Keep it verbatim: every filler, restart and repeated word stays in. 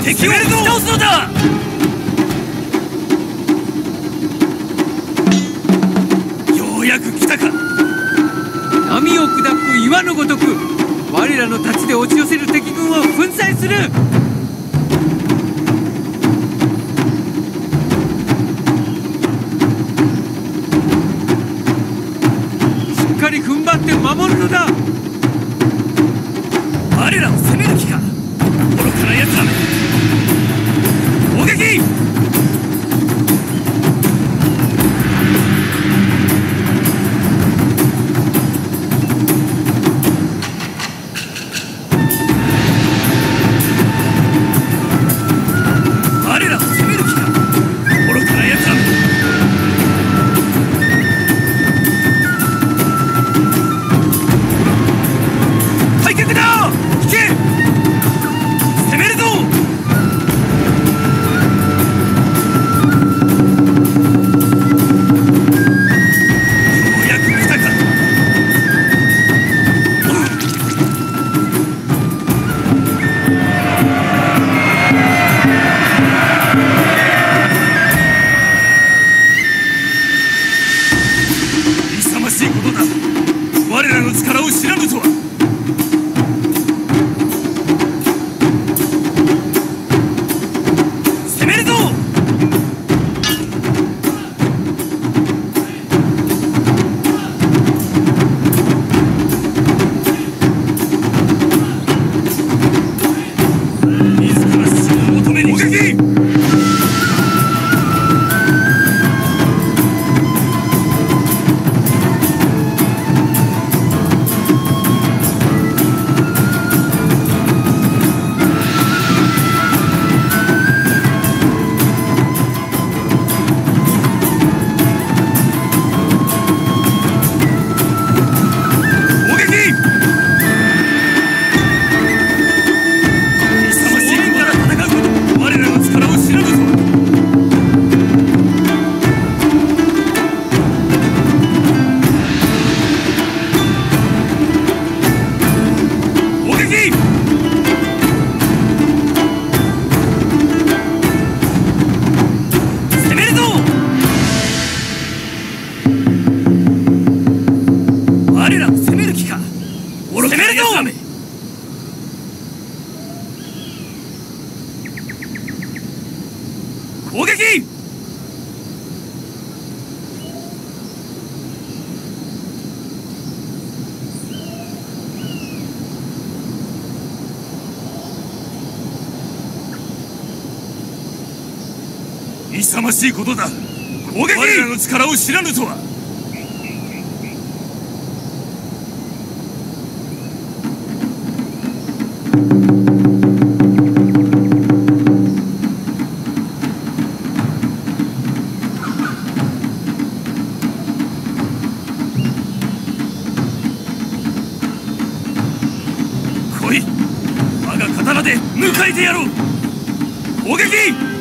敵を撃ち倒すのだ。ようやく来たか。 波を砕く岩のごとく我らの太刀で押し寄せる敵軍を粉砕する。しっかり踏ん張って守るのだ。 我らを攻める気か。愚かな奴らめ。攻撃。我らを攻める気か。愚かな奴らめ。退却だ。引け。攻めるぞ。ようやく来たか。勇ましいことだ。我らの力を知らぬとは。攻めるぞ。自ら死を求めに。攻撃。我らを攻める気か。愚かな奴らめ。攻撃。勇ましいことだ。攻撃。我らの力を知らぬとは。来い。我が刀で迎えてやろう。攻撃。